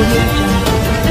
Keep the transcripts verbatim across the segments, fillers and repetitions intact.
audio jungle.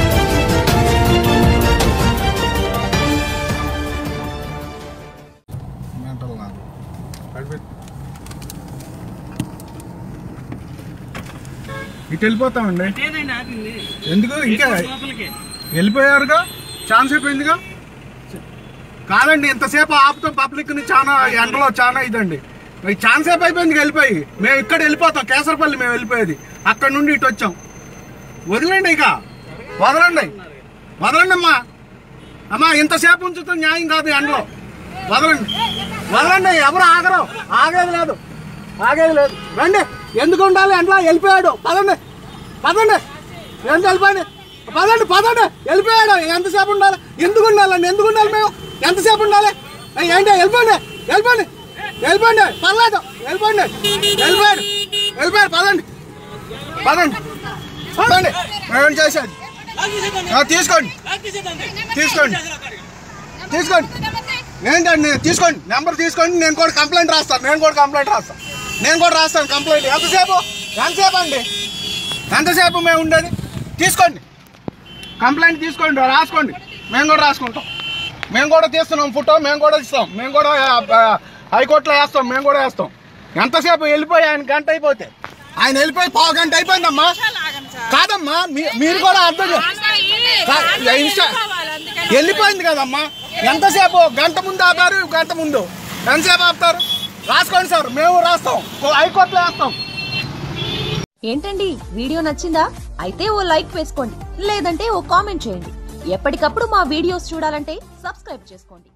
ఇటు వెళ్ళిపోతామండి. ఎందుకు ఇంకా వెళ్ళిపోయారుగా, ఛాన్స్ అయిపోయిందిగా. కాదండి, ఇంతసేపు ఆపుతాం పబ్లిక్ ని, చాలా ఎండలో చాలా ఇదండి. ఛాన్స్ అయిపోయింది వెళ్ళిపోయి. మేము ఇక్కడ వెళ్ళిపోతాం, కేసరపల్లి మేము వెళ్ళిపోయేది. అక్కడ నుండి ఇటు వచ్చాం. వదిలేండి, ఇక వదలండి, వదలండి అమ్మా. అమ్మా ఇంతసేపు ఉంచుతాం న్యాయం కాదు ఎండలో. వదలండి, వదలండి, ఎవరు ఆగరు, ఆగేది లేదు, ఆగేది లేదు. రండి, ఎందుకు ఉండాలి ఎండలో? వెళ్ళిపోయాడు, పదండి పదండి, ఎందుకు వెళ్ళిపోయింది? పదండి పదండి, వెళ్ళిపోయాడు. ఎంతసేపు ఉండాలి? ఎందుకు ఉండాలండి? ఎందుకు ఉండాలి? మేము ఎంతసేపు ఉండాలి? ఏంటి? వెళ్ళిపోండి, వెళ్ళిపోండి, వెళ్ళిపోండి, పర్లేదు, వెళ్ళిపోండి, వెళ్ళిపోయాడు, వెళ్ళిపోయాడు. పదండి పదండి పదండి, మేము చేసేది. తీసుకోండి తీసుకోండి తీసుకోండి, ఏంటండి తీసుకోండి, నెంబర్ తీసుకోండి. నేను కూడా కంప్లైంట్ రాస్తాను, నేను కూడా కంప్లైంట్ రాస్తాను, నేను కూడా రాస్తాను కంప్లైంట్. ఎంతసేపు ఎంతసేపు అండి? ఎంతసేపు మేము ఉండేది? తీసుకోండి, కంప్లైంట్ తీసుకోండి, రాసుకోండి. మేము కూడా రాసుకుంటాం, మేము కూడా తీస్తున్నాం ఫోటో, మేము కూడా ఇస్తాం, మేము కూడా హైకోర్టులో వేస్తాం, మేము కూడా వేస్తాం. ఎంతసేపు? వెళ్ళిపోయి ఆయన గంట అయిపోతే, ఆయన వెళ్ళిపోయి పావు గంట అయిపోయిందమ్మా. కాదమ్మా, మీరు కూడా అర్థం వెళ్ళిపోయింది కదమ్మా. ఎంతసేపు? గంట ముందు ఆపారు, గంట ముందు ఎంతసేపు ఆపుతారు? రాసుకోండి సార్, మేము రాస్తాం, హైకోర్టులో వేస్తాం. ఏంటండి, వీడియో నచ్చిందా? అయితే ఓ లైక్ వేసుకోండి, లేదంటే ఓ కామెంట్ చేయండి. ఎప్పటికప్పుడు మా వీడియోస్ చూడాలంటే సబ్స్క్రైబ్ చేసుకోండి.